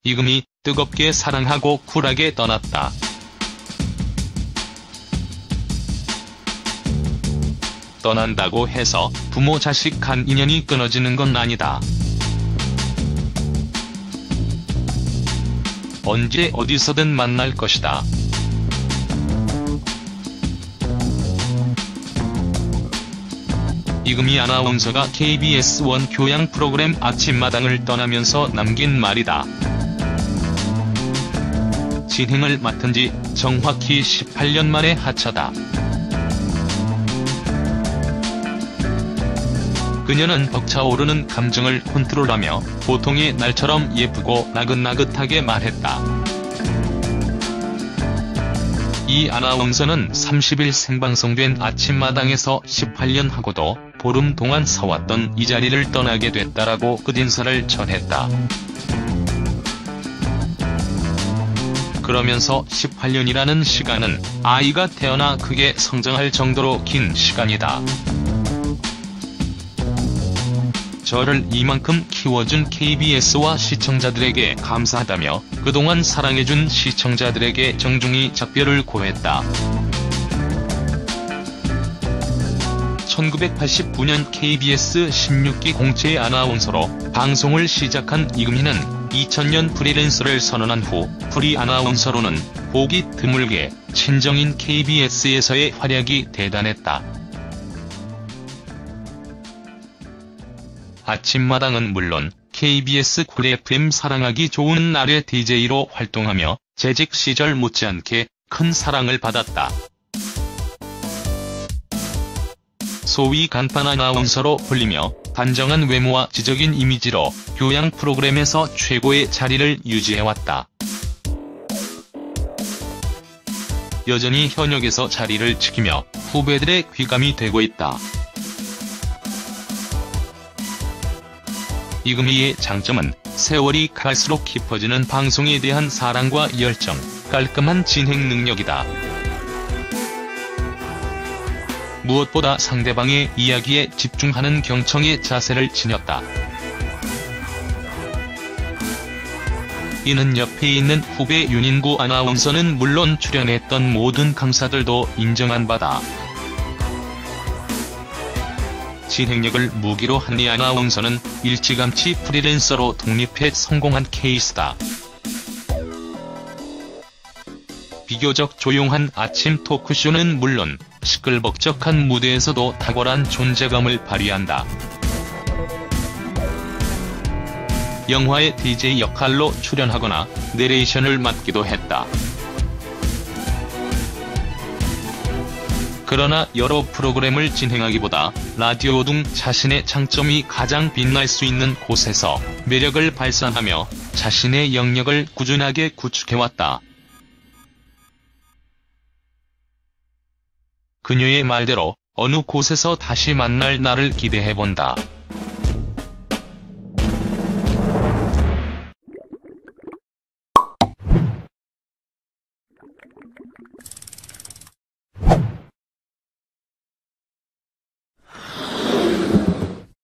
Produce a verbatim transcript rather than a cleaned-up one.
이금희 뜨겁게 사랑하고 쿨하게 떠났다. 떠난다고 해서 부모 자식 간 인연이 끊어지는 건 아니다. 언제 어디서든 만날 것이다. 이금희 아나운서가 케이비에스 원 교양 프로그램 아침마당을 떠나면서 남긴 말이다. 진행을 맡은 지 정확히 십팔 년 만에 하차다. 그녀는 벅차오르는 감정을 컨트롤하며 보통의 날처럼 예쁘고 나긋나긋하게 말했다. 이 아나운서는 삼십 일 생방송된 아침마당에서 십팔 년 하고도 보름 동안 서왔던 이 자리를 떠나게 됐다라고 끝인사를 전했다. 그러면서 십팔 년이라는 시간은 아이가 태어나 크게 성장할 정도로 긴 시간이다. 저를 이만큼 키워준 케이비에스와 시청자들에게 감사하다며 그동안 사랑해준 시청자들에게 정중히 작별을 고했다. 천구백팔십구 년 케이비에스 십육 기 공채 아나운서로 방송을 시작한 이금희는 이천 년 프리랜서를 선언한 후 프리 아나운서로는 보기 드물게 친정인 케이비에스에서의 활약이 대단했다. 아침마당은 물론 케이비에스 쿨 에프엠 사랑하기 좋은 날의 디제이로 활동하며 재직 시절 못지않게 큰 사랑을 받았다. 소위 간판 아나운서로 불리며 단정한 외모와 지적인 이미지로 교양 프로그램에서 최고의 자리를 유지해왔다. 여전히 현역에서 자리를 지키며 후배들의 귀감이 되고 있다. 이금희의 장점은 세월이 갈수록 깊어지는 방송에 대한 사랑과 열정, 깔끔한 진행 능력이다. 무엇보다 상대방의 이야기에 집중하는 경청의 자세를 지녔다. 이는 옆에 있는 후배 윤인구 아나운서는 물론 출연했던 모든 강사들도 인정한 바다. 진행력을 무기로 한 이 아나운서는 일찌감치 프리랜서로 독립해 성공한 케이스다. 비교적 조용한 아침 토크쇼는 물론 시끌벅적한 무대에서도 탁월한 존재감을 발휘한다. 영화의 디제이 역할로 출연하거나 내레이션을 맡기도 했다. 그러나 여러 프로그램을 진행하기보다 라디오 등 자신의 장점이 가장 빛날 수 있는 곳에서 매력을 발산하며 자신의 영역을 꾸준하게 구축해왔다. 그녀의 말대로 어느 곳에서 다시 만날 날을 기대해본다.